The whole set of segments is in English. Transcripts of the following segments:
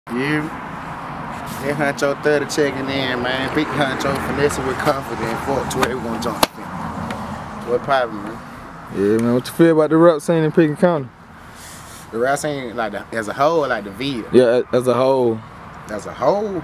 You, they Huncho 30 checking in, man. Big Huncho finessing with confidence. 412, we gonna jump. What problem, man? Yeah, man. What you feel about the rap scene in Pickens County? The rap scene, like as a whole, or like the video? Yeah, as a whole. As a whole.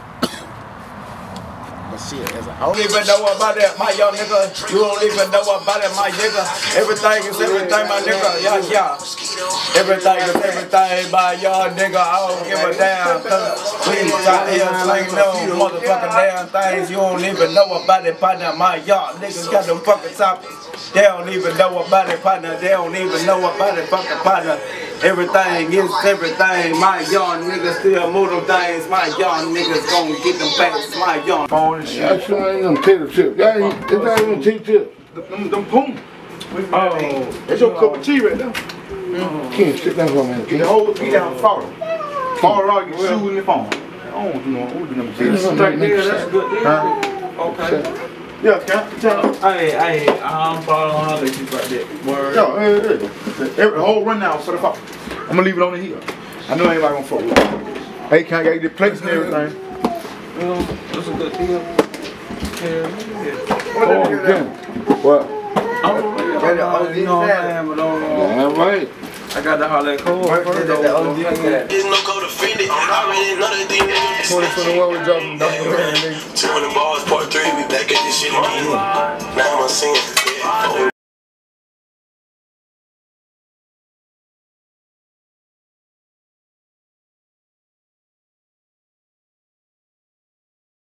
But shit, as a whole. You don't even know about that, my young nigga. You don't even know about it, my nigga. Everything is everything, my nigga. Yeah. Everything is everything, my young nigga. I don't give a damn. Please out here slaying no motherfucking damn things. You don't even know about it, partner. My young niggas got them fucking topics. They don't even know about it, partner. They don't even know about it, fucking partner. Everything is everything. My young niggas still move them things. My young niggas gonna get them facts. My young phone and shit. I sure ain't them tater chips. That ain't even tater chips. Them poom. Oh, that's your cup of tea right now. Can't sit down for a minute. The whole beat down fall. Fall out, you shoe in the phone. I don't know who them tater. Right there, that's good. Okay. Yeah, Cal. I don't follow on other shit like that. Word. Yo, every whole rundown for the fuck. I'm gonna leave it on the hill. I know ain't nobody gonna fuck with it. Hey, can I get the plates and everything? You know, that's a good deal. What? You know what I'm saying? Damn right. I got the Harley Cole. There's no code offended. I already know that thing. 2021 we dropping documentary, nigga. 200 bars, part 3, we back at this shit again. Now I'm a singer.